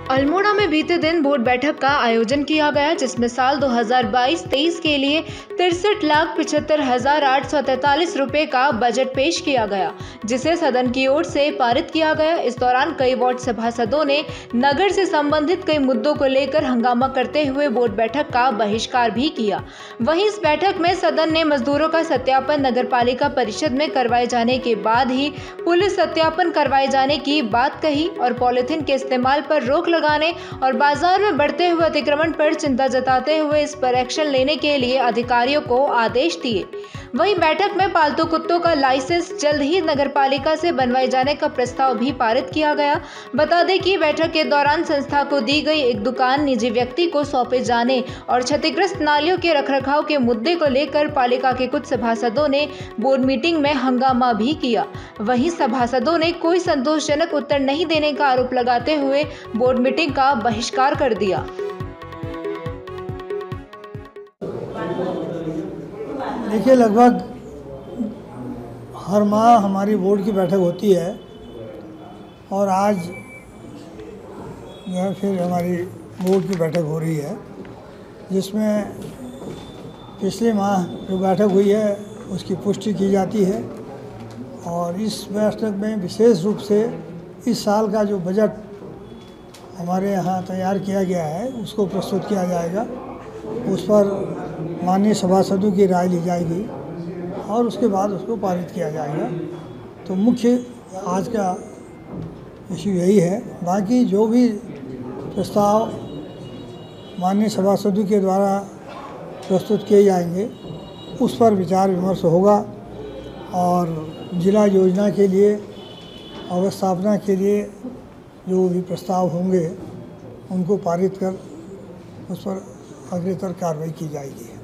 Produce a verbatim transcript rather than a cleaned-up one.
अल्मोड़ा में बीते दिन बोर्ड बैठक का आयोजन किया गया, जिसमें साल दो हज़ार बाईस तेईस के लिए तिरसठ लाख पिछहत्तर हजार आठ सौ तैतालीस रुपए का बजट पेश किया गया, जिसे सदन की ओर से पारित किया गया। इस दौरान कई वार्ड सभासदों ने नगर से संबंधित कई मुद्दों को लेकर हंगामा करते हुए बोर्ड बैठक का बहिष्कार भी किया। वहीं इस बैठक में सदन ने मजदूरों का सत्यापन नगर पालिका परिषद में करवाए जाने के बाद ही पुलिस सत्यापन करवाए जाने की बात कही और पॉलिथीन के इस्तेमाल पर रोक लगाने और बाजार में बढ़ते हुए अतिक्रमण पर चिंता जताते हुए इस पर एक्शन लेने के लिए अधिकारियों को आदेश दिए। वहीं बैठक में पालतू कुत्तों का लाइसेंस जल्द ही नगरपालिका से बनवाए जाने का प्रस्ताव भी पारित किया गया। बता दें कि बैठक के दौरान संस्था को दी गई एक दुकान निजी व्यक्ति को सौंपे जाने और क्षतिग्रस्त नालियों के रखरखाव के मुद्दे को लेकर पालिका के कुछ सभासदों ने बोर्ड मीटिंग में हंगामा भी किया। वहीं सभासदों ने कोई संतोषजनक उत्तर नहीं देने का आरोप लगाते हुए बोर्ड मीटिंग का बहिष्कार कर दिया। देखिए, लगभग हर माह हमारी बोर्ड की बैठक होती है और आज जो है फिर हमारी बोर्ड की बैठक हो रही है, जिसमें पिछले माह जो बैठक हुई है उसकी पुष्टि की जाती है और इस बैठक में विशेष रूप से इस साल का जो बजट हमारे यहाँ तैयार किया गया है उसको प्रस्तुत किया जाएगा। उस पर माननीय सभासदों की राय ली जाएगी और उसके बाद उसको पारित किया जाएगा। तो मुख्य आज का इशू यही है। बाकी जो भी प्रस्ताव माननीय सभासदों के द्वारा प्रस्तुत किए जाएंगे उस पर विचार विमर्श होगा और जिला योजना के लिए अवस्थापना के लिए जो भी प्रस्ताव होंगे उनको पारित कर उस पर अग्रतर कार्रवाई की जाएगी।